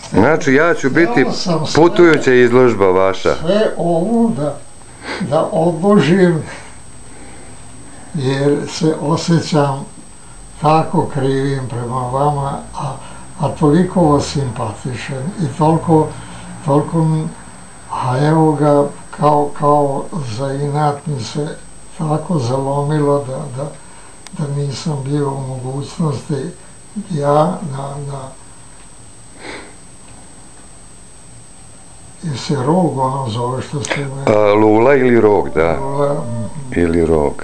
Znači ja ću biti putujuća izložba vaša. Sve ovo da odložim, jer se osjećam tako krivim prema vama, a toliko vas simpatišem i toliko a evo ga, kao za inat mi se tako zalomilo da nisam bio u mogućnosti ja i se Rog ono zove što ste me... Lula ili Rog, da. Lula. Ili Rog.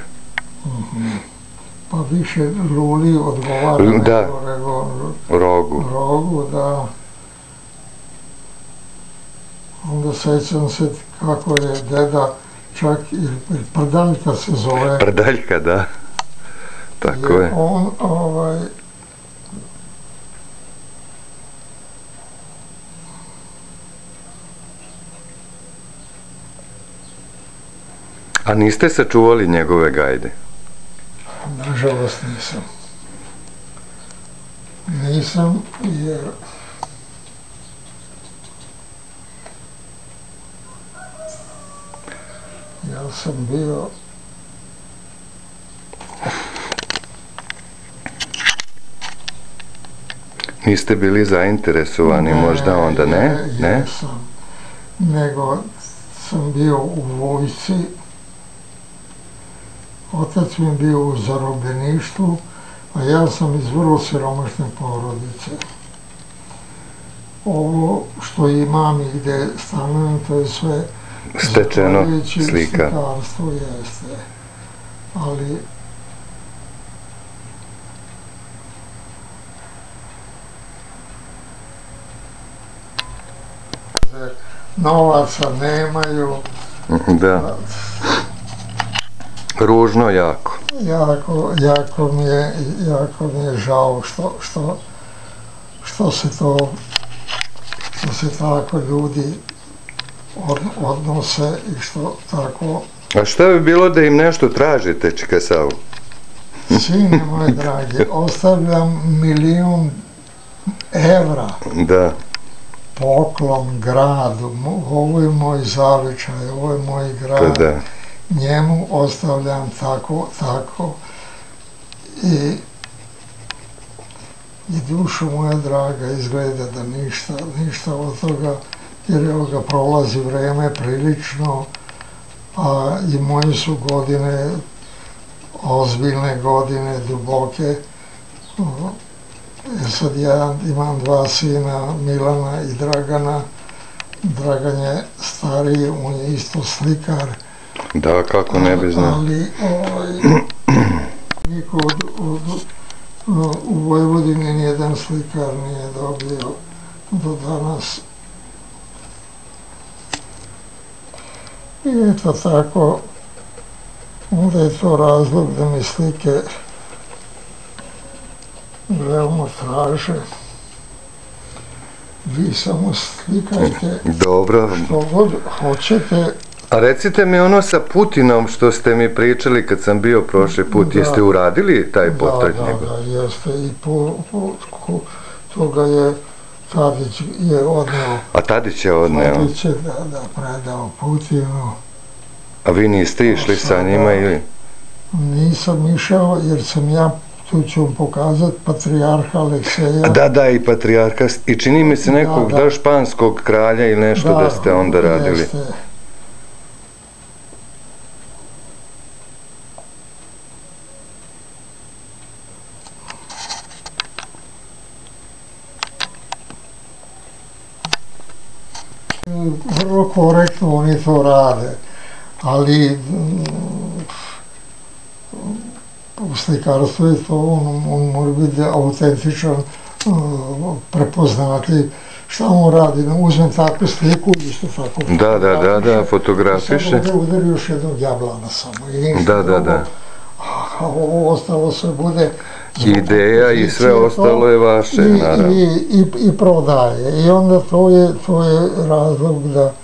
Pa više Luli odgovara nego Rogu, da. Onda sećam se kako je deda čak i Prdaljka se zove. Prdaljka, da. Tako je. On, A niste sačuvali njegove gajde? Nažalost nisam. Nisam, jer ja sam bio Niste bili zainteresovani možda onda, ne? Jesam, nego sam bio u vojsci. Otac mi je bio u zarobljeništvu, a ja sam iz vrlo siromašne porodice. Ovo što imam i gde stanujem, to je sve stečeno slika. Slikarstvo jeste, ali novaca nemaju. Da. Ružno jako. Jako mi je žao što se tako ljudi odnose i što tako... A šta bi bilo da im nešto tražite, Čikasavu? Sine moje drage, ostavljam 1.000.000 € Da. Poklon gradu, ovo je moj zavičaj, ovo je moj grad. Da. Njemu ostavljam tako i dušo moja draga izgleda da ništa od toga, jer evo ga prolazi vreme prilično, a i moje su godine, ozbiljne godine, duboke. Sad ja imam 2 sina, Milana i Dragana. Dragan je stariji, on je isto slikar. Da, kako ne bi znao. Ali niko u Vojvodini nijedan slikar nije dobio do danas. I eto tako, onda je to razlog da mi slike veoma traže. Vi samo slikajte što god hoćete. A recite mi ono sa Putinom što ste mi pričali kad sam bio prošli put, jeste uradili taj portret njegov? Da, jeste i toga je Tadić je odneo. A Tadić je odneo? Tadić je predao Putinu. A vi niste išli sa njima ili? Nisam išao jer sam ja, tu ću vam pokazati, patrijarha Alekseja. Da, i patrijarha, i čini mi se nekog da španskog kralja ili nešto da ste onda radili. Jeste. Vrlo korektno oni to rade, ali u slikarstvu je to, on mora biti autentičan, prepoznati šta on radi, uzmem takvu sliku i isto tako fotografiše. Sad ovdje udari još jednog jablana samo. Da. A ovo ostalo sve bude... Ideja i sve ostalo je vaše, naravno. I prodaje. I onda to je razlog da